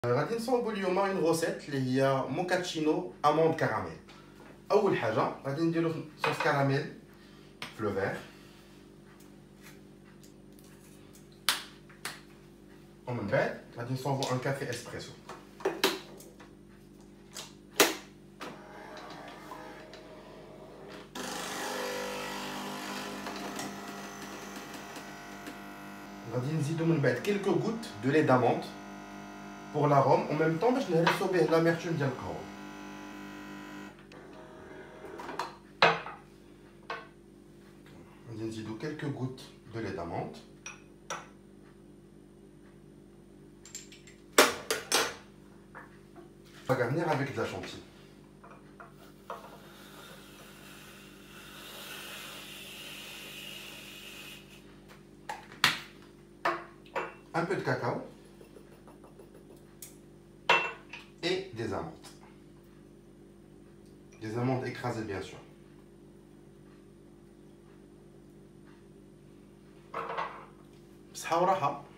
غادي نصاوبوا اليوم une recette اللي هي موكاتشينو اموند كراميل. اول حاجه غادي نديروا صوص كراميل في لو فير، ومن بعد غادي نصاوبوا ان كافي اسبريسو. غادي نزيدوا من بعد quelques gouttes de lait d'amande pour l'arôme، en même temps باش نهرسوا به l'amertume ديال القهوه. غادي نزيدوا quelques gouttes de lait d'amande. On va garnir avec de la chantilly. Un peu de cacao et des amandes. Des amandes écrasées bien sûr. بصحة وراحة.